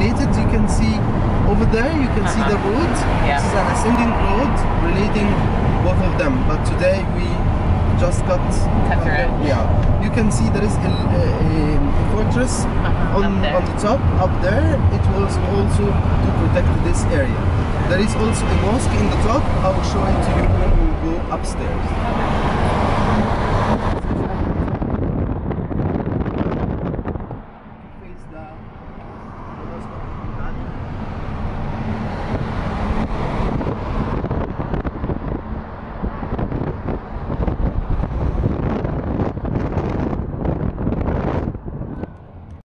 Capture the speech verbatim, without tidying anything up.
related. You can see over there, you can uh-huh. see the road. Yeah. This is an ascending road relating both of them. But today we just cut. Cut through it. Yeah. You can see there is a, a, a fortress uh-huh. on, on the top up there. It was also to protect this area. There is also a mosque in the top. I will show it to you when we go upstairs.